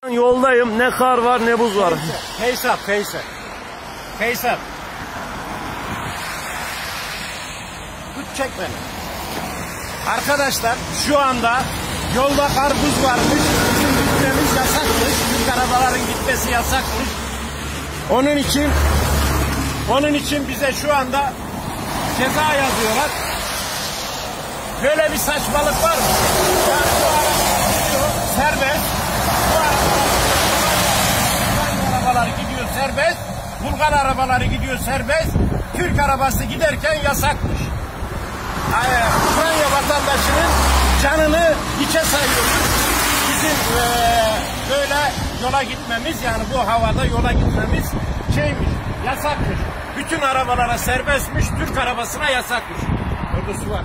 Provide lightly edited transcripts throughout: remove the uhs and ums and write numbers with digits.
Yoldayım. Ne kar var ne buz var. Feysel. Tut çek beni. Arkadaşlar şu anda yolda kar buz varmış. Bizim gitmemiz yasakmış. Büyük arabaların gitmesi yasakmış. Onun için bize şu anda ceza yazıyorlar. Böyle bir saçmalık var mı? Yani bu araba gidiyor serbest. Bu arabalar gidiyor serbest. Bulgar arabaları gidiyor serbest. Türk arabası giderken yasakmış. Ukrayna vatandaşının canını hiçe sayıyoruz. Bizim böyle yola gitmemiz, yani bu havada yola gitmemiz şeymiş, yasakmış. Bütün arabalara serbestmiş, Türk arabasına yasakmış. Orada su var.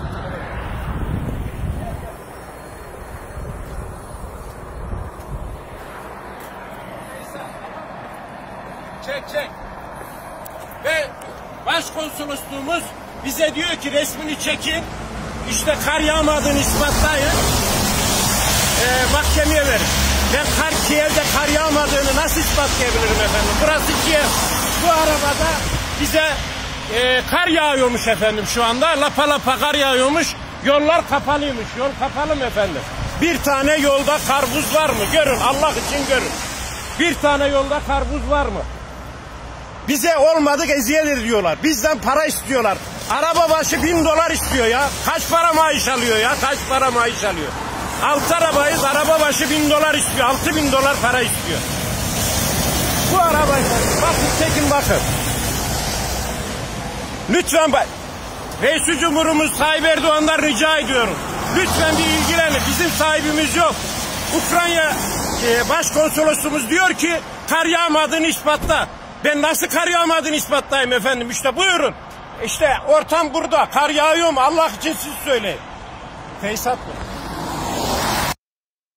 Çek. Ve başkonsolosluğumuz bize diyor ki resmini çekin, işte kar yağmadığını ispatlayın, mahkemeye verin. Ben Kiev'de kar yağmadığını nasıl ispatlayabilirim efendim? Burası Kiev. Bu arabada bize kar yağıyormuş efendim şu anda. Lapa lapa kar yağıyormuş. Yollar kapalıymış. Yol kapalı mı efendim? Bir tane yolda kar buz var mı? Görün, Allah için görün. Bir tane yolda kar buz var mı? Bize olmadık eziyet ediyorlar. Bizden para istiyorlar. Araba başı $1000 istiyor ya. Kaç para maaş alıyor ya? Kaç para maaş alıyor? 6 arabayız. Araba başı $1000 istiyor. $6000 para istiyor. Bu arabayı bakın, çekin bakın. Lütfen bak. Reis-i Cumhurumuz Tayyip Erdoğan'dan rica ediyorum. Lütfen bir ilgilenin. Bizim sahibimiz yok. Ukrayna başkonsolosluğumuz diyor ki kar yağmadığını ispatla. Ben nasıl kar yağmadığını ispatlayayım efendim? İşte buyurun. İşte ortam burada. Kar yağıyor mu? Allah için siz söyleyin. Feysel bu.